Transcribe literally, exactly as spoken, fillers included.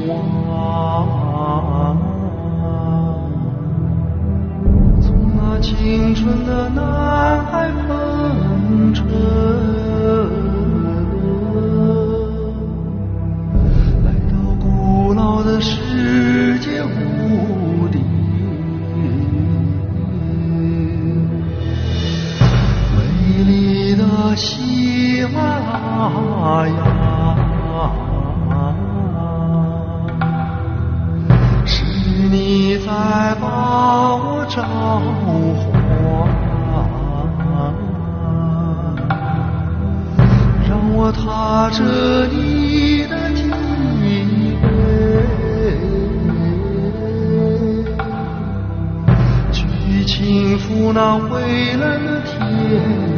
望。从那青春的南海风尘，来到古老的世界无敌，美丽的喜马拉雅，是你在把我召唤，让我踏着你的脊背，去轻抚那蔚蓝的天